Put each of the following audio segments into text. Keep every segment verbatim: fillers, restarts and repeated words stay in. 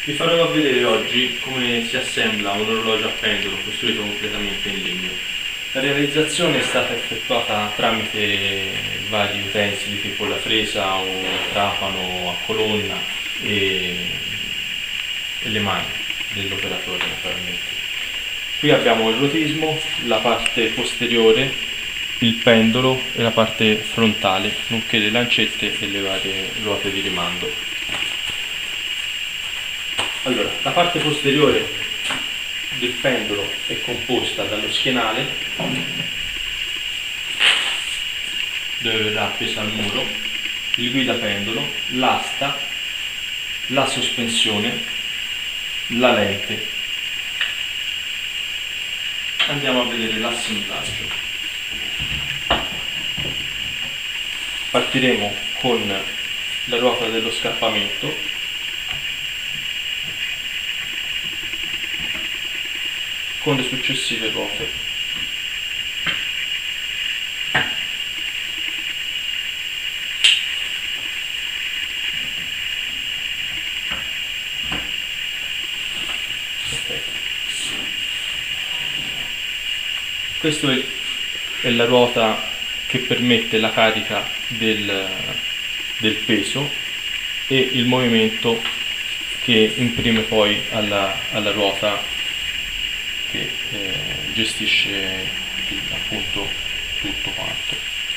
Vi farò vedere oggi come si assembla un orologio a pendolo costruito completamente in legno. La realizzazione è stata effettuata tramite vari utensili tipo la fresa o trapano a colonna e, e le mani dell'operatore naturalmente. Qui abbiamo il rotismo, la parte posteriore, il pendolo e la parte frontale, nonché le lancette e le varie ruote di rimando. Allora, la parte posteriore del pendolo è composta dallo schienale, dove verrà appesa al muro, il guidapendolo, l'asta, la sospensione, la lente. Andiamo a vedere l'assemblaggio. Partiremo con la ruota dello scappamento, con le successive ruote. Okay. Questa è la ruota che permette la carica del, del peso e il movimento che imprime poi alla, alla ruota che eh, gestisce appunto tutto quanto.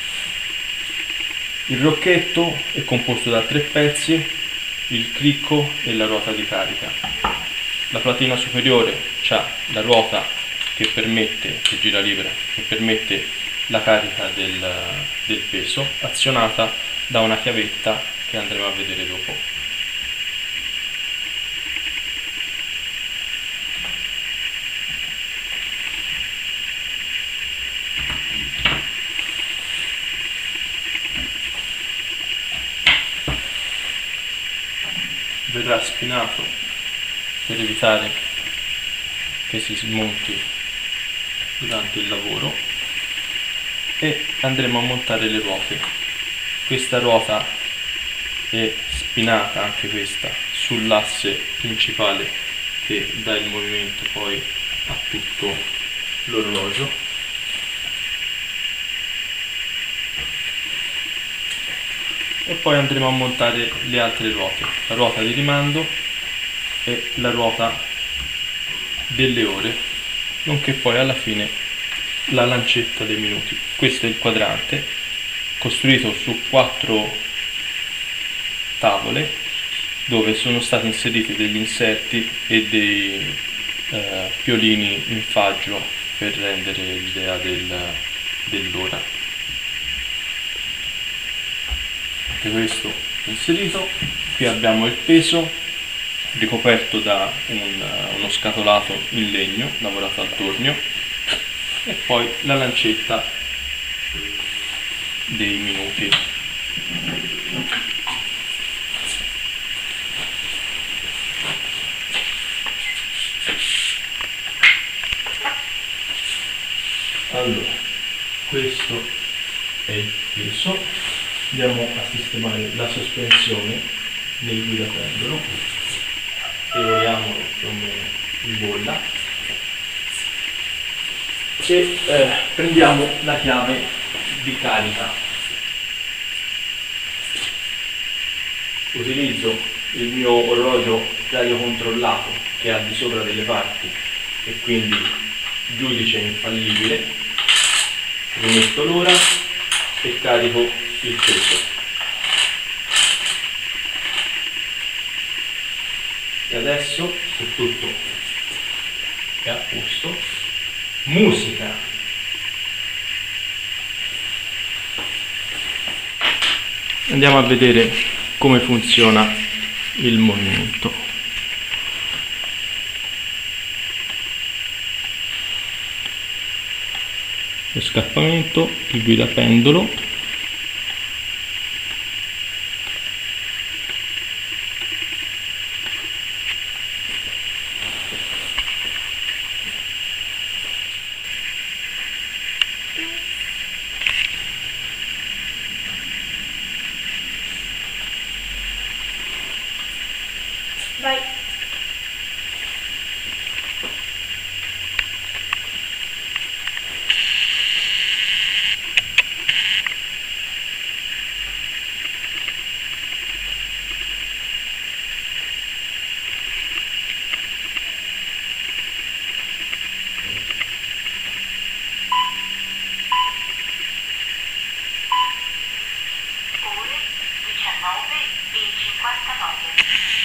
Il rocchetto è composto da tre pezzi, il cricco e la ruota di carica. La platina superiore ha la ruota che permette, che gira libera, che permette la carica del, del peso, azionata da una chiavetta che andremo a vedere dopo. Verrà spinato per evitare che si smonti durante il lavoro e andremo a montare le ruote. Questa ruota è spinata, anche questa, sull'asse principale che dà il movimento poi a tutto l'orologio. E poi andremo a montare le altre ruote, la ruota di rimando e la ruota delle ore, nonché poi alla fine la lancetta dei minuti. Questo è il quadrante, costruito su quattro tavole dove sono stati inseriti degli inserti e dei eh, piolini in faggio per rendere l'idea del, dell'ora. Questo inserito. Qui abbiamo il peso ricoperto da un, uno scatolato in legno lavorato al tornio e poi la lancetta dei minuti. Allora, questo è il peso. Andiamo a sistemare la sospensione nel guidapendolo, regoliamolo più o meno in bolla e eh, prendiamo la chiave di carica. Utilizzo il mio orologio radio controllato che ha di sopra delle parti e quindi giudice infallibile. Rimetto l'ora e carico il peso. E adesso, se tutto è a posto, musica. Andiamo a vedere come funziona il movimento. Lo scappamento, il guidapendolo, Vai. nove e cinquantanove.